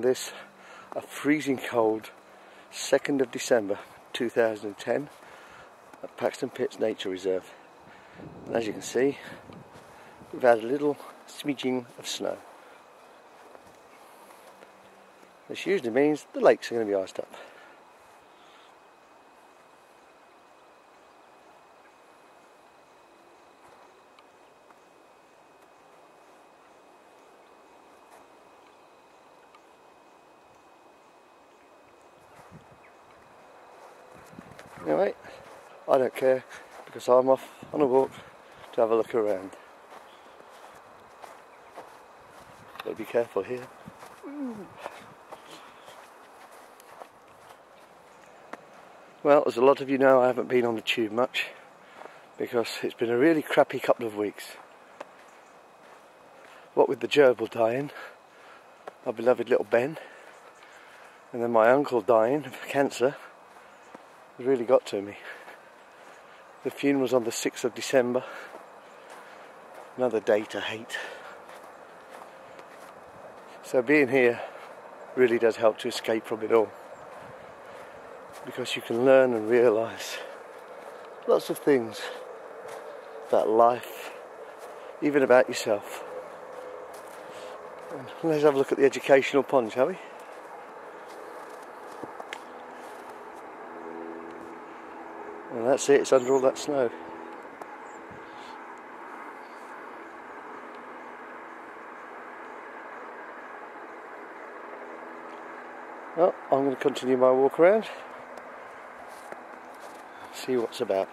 this a freezing cold 2nd of December 2010 at Paxton Pits Nature Reserve. And as you can see, we've had a little smidging of snow. This usually means the lakes are going to be iced up. Anyway, I don't care because I'm off on a walk to have a look around. Gotta be careful here. Well, as a lot of you know, I haven't been on the tube much because it's been a really crappy couple of weeks. What with the gerbil dying, our beloved little Ben, and then my uncle dying of cancer, it really got to me. The funeral's on the 6th of December. Another day to hate. So being here really does help to escape from it all. Because you can learn and realise lots of things about life, even about yourself. And let's have a look at the educational pond, shall we? And that's it, it's under all that snow. Well, I'm going to continue my walk around, see what's about.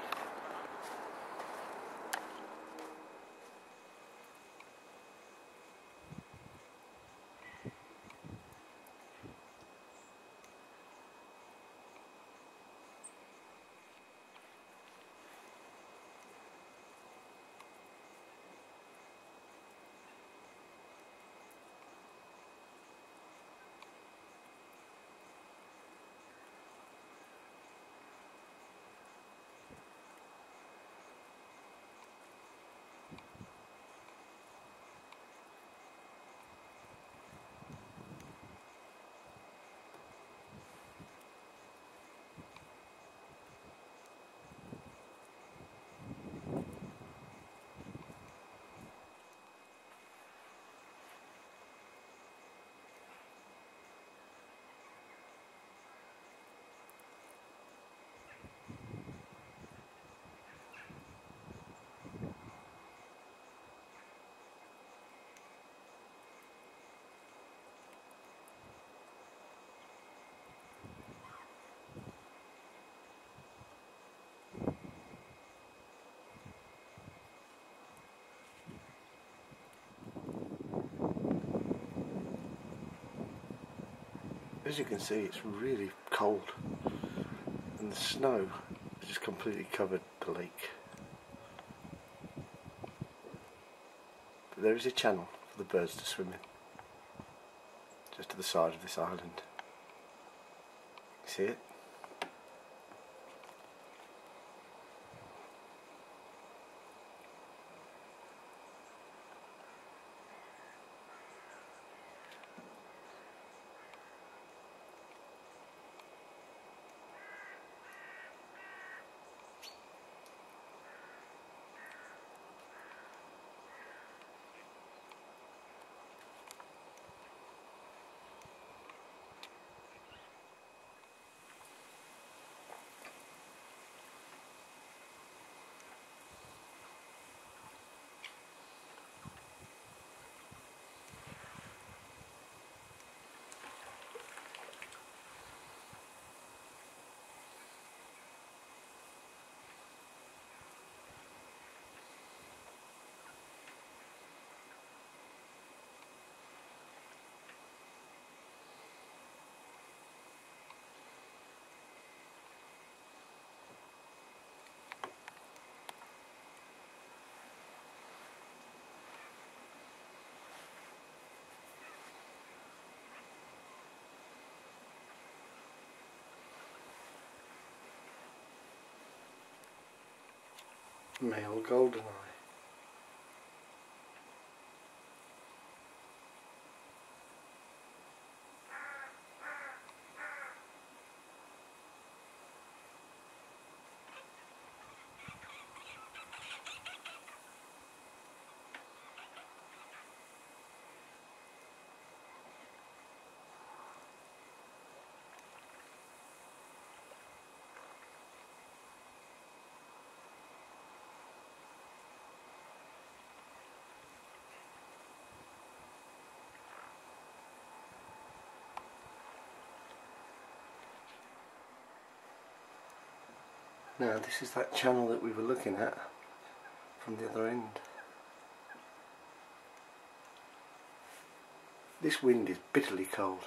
As you can see, it's really cold and the snow has just completely covered the lake. But there is a channel for the birds to swim in, just to the side of this island. You see it? Male goldeneye. Now this is that channel that we were looking at from the other end. This wind is bitterly cold.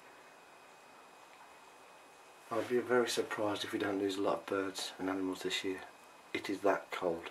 I'd be very surprised if we don't lose a lot of birds and animals this year. It is that cold.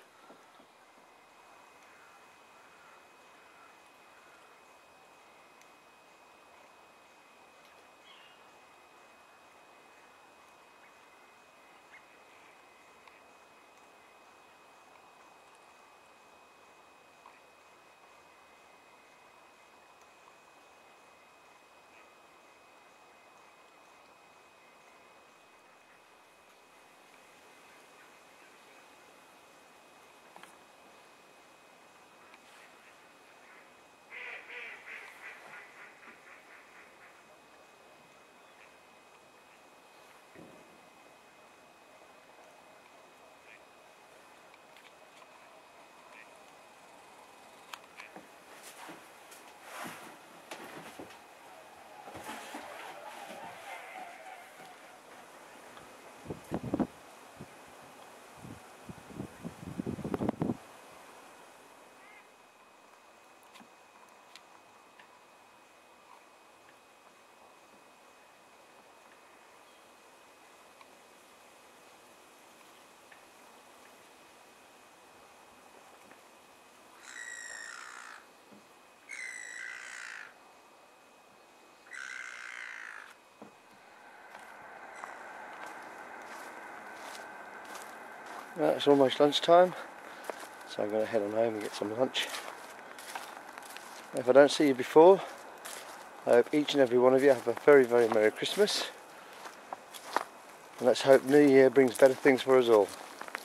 Right, it's almost lunchtime, so I'm going to head on home and get some lunch. If I don't see you before, I hope each and every one of you have a very, very Merry Christmas. And let's hope New Year brings better things for us all.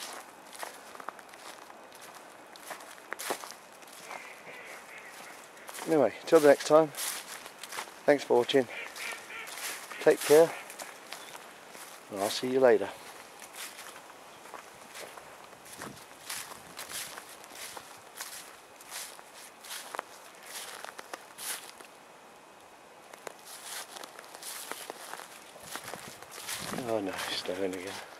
Anyway, till the next time, thanks for watching, take care, and I'll see you later. Oh no, he's snowing again.